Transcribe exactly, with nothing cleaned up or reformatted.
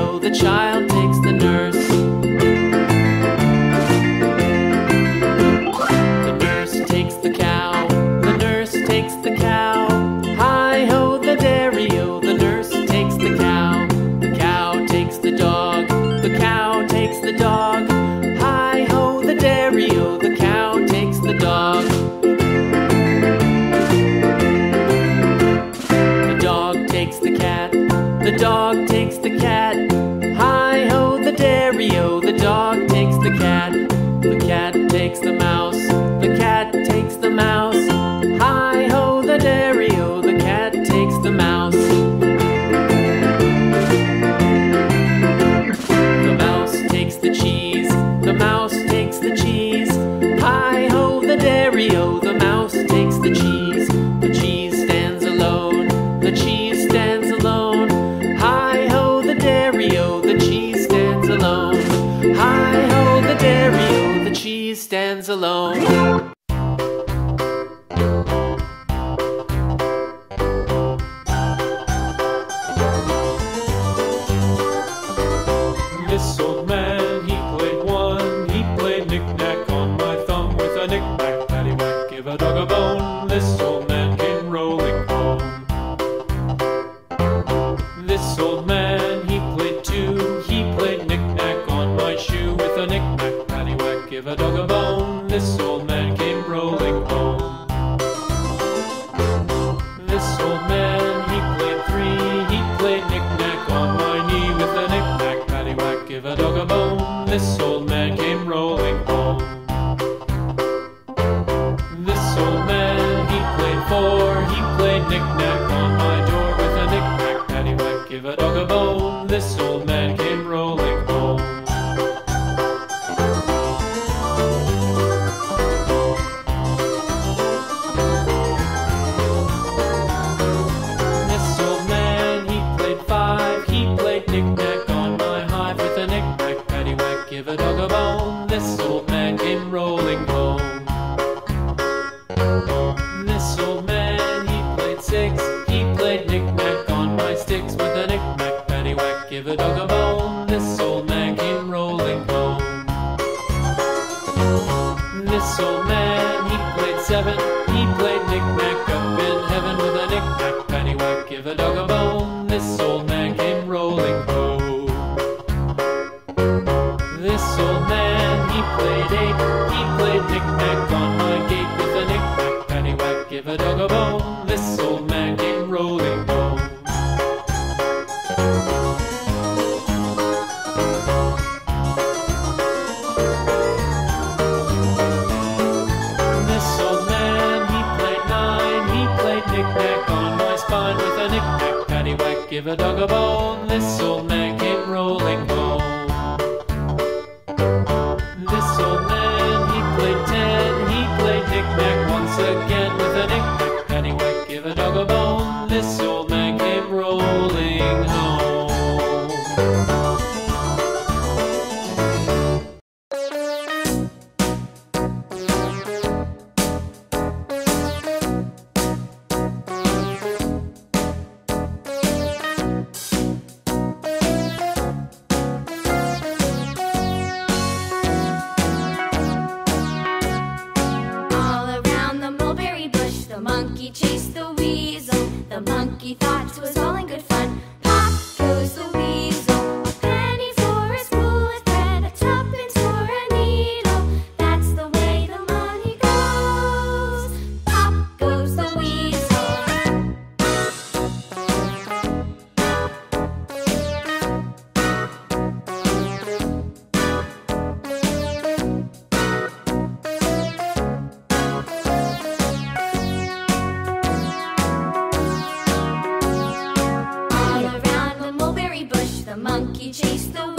daddy-o, the child takes the nurse. The nurse takes the cow, the nurse takes the cow. Hi-ho, the dairy-o, the nurse takes the cow. The cow takes the dog, the cow takes the dog. Hi-ho, the dairy-o, the cow takes the dog. The dog takes the cat, the dog takes the cat. Hi-ho, the dairy-o, the dog takes the cat. The cat takes the mouse, the cat takes the mouse. Hi-ho, the dairy-o, the cat takes the mouse. The mouse takes the cheese, the mouse takes the cheese. Hi-ho, the dairy-o, the mouse takes the cheese. The cheese stands alone, the cheese stands alone. Hi-ho, the dairy-o, the cheese stands alone. Hi-ho, the dairy-o, the cheese stands alone. This old man, he played one, he played knick-knack on my thumb with a knick-knack, paddywhack, give a dog a bone. This old man came rolling home. This old man, he played two, he played knick-knack on my shoe with a knick-knack, paddywhack, give a dog a bone. This old man came rolling home. This old man, he played three, he played knick-knack on my knee with a knick-knack, paddywhack, give a dog a bone. This old man came rolling home. This old man, he played four, he played knick-knack on my door with a knick-knack, paddywhack, give a dog a bone. This old man came rolling home. This old man, he played five, he played knick-knack on my hive with a knick-knack, paddywhack, give a dog a bone. This old man came rolling home. This old man, he played six, he played knick-knack on my sticks with a knick-knack, paddywhack, give a dog a bone. This old man came rolling home. This old man, he played seven, he played knick-knack up in heaven with a knick-knack, paddywhack, give a dog a bone. This old man came rolling home. This old man, he played eight, he played knick-knack on my gate with a knick-knack, paddywhack, give a dog a bone. This old man came rolling home. This old man, he played nine, he played knick-knack on my spine with a knick-knack, paddywhack, give a dog a bone. This old man came rolling home. This old man, he played ten, he played knick-knack once again with a knick-knack, paddywhack, give a dog a bone. This old man came rolling home. All around the mulberry bush, the monkey chased the weasel. The monkey thought it was all in good fun. Pop goes the weasel. A penny for a spool of thread, a tuppence for a needle. That's the way the money goes. Pop goes the weasel. All around the mulberry bush, the monkey chased the